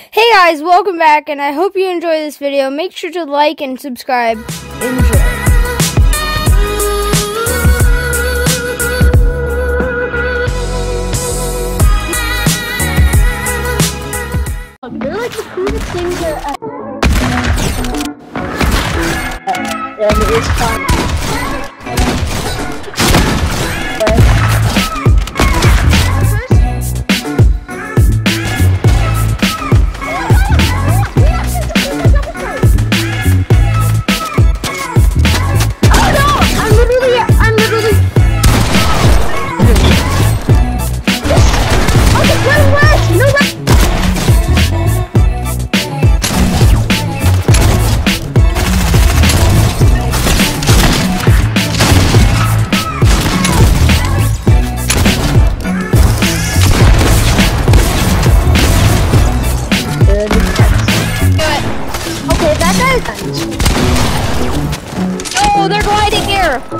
Hey guys, welcome back, and I hope you enjoy this video. Make sure to like and subscribe. Enjoy. They're like the coolest things and it is fun. Oh, they're gliding here!